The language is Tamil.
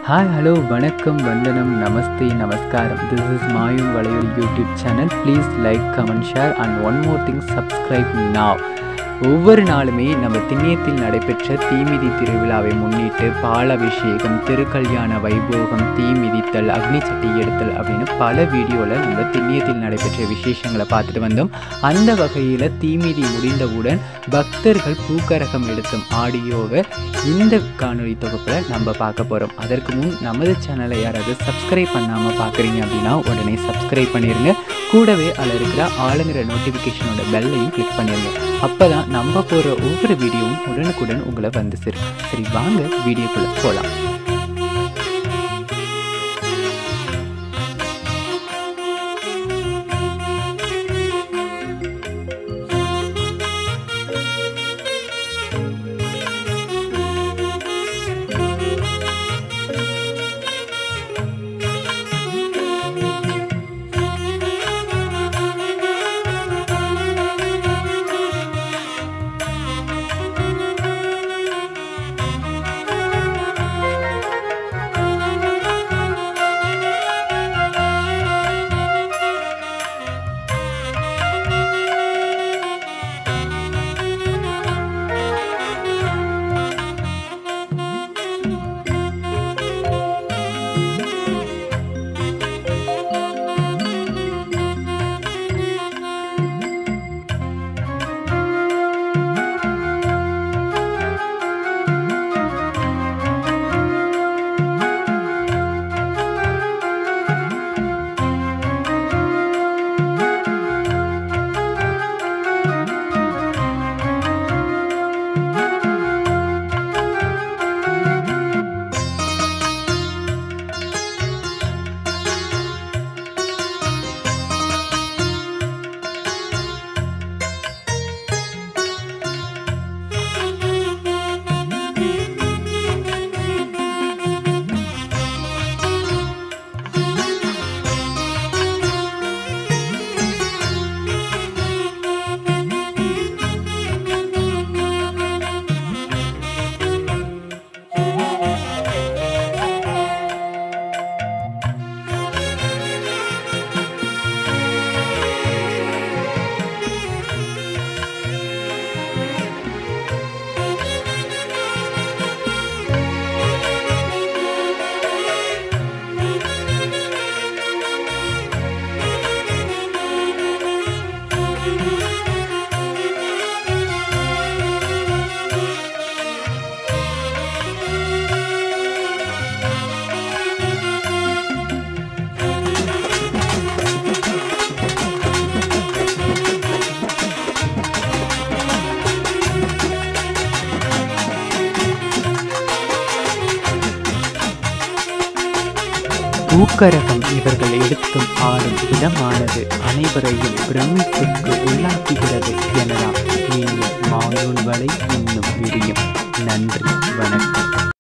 Hi, hello, vanakkam, vandanam, namaste, namaskaram. This is Mayoan Valaiyoli YouTube channel. Please like, comment, share and one more thing, subscribe now. ஒவ்வொரு நாளுமே நம்ம திண்ணியத்தில் நடைபெற்ற தீமிதி திருவிழாவை முன்னிட்டு பாலாபிஷேகம், திருக்கல்யாண வைபோகம், தீமிதித்தல், அக்னி சட்டி எடுத்தல் அப்படின்னு பல வீடியோவில் நம்ம திண்ணியத்தில் நடைபெற்ற விசேஷங்களை பார்த்துட்டு வந்தோம். அந்த வகையில் தீமிதி முடிந்தவுடன் பக்தர்கள் பூக்கரகம் எடுத்தும் ஆடியோவை இந்த காணொலி தொகுப்பில் நம்ம பார்க்க போகிறோம். அதற்கு முன் நமது சேனலை யாராவது சப்ஸ்கிரைப் பண்ணாமல் பார்க்குறீங்க அப்படின்னா உடனே சப்ஸ்கிரைப் பண்ணிடுங்க. கூடவே அதில் இருக்கிற ஆளுங்கிற நோட்டிஃபிகேஷனோட பெல்லையும் கிளிக் பண்ணிடுங்க. அப்போ தான் நம்ம போகிற ஒவ்வொரு வீடியோவும் உடனுக்குடன் உங்களை வந்து சேரும். சரி, வாங்க வீடியோக்குள்ளே போகலாம். பூக்கரகம் இவர்கள் எடுத்தும் ஆடும் விதமானது அனைவரையும் பிரமிப்புக்கு உள்ளாக்குகிறது எனலாம். மீண்டும் மாயோன் வலை இன்னும் விரியும். நன்றி, வணக்கம்.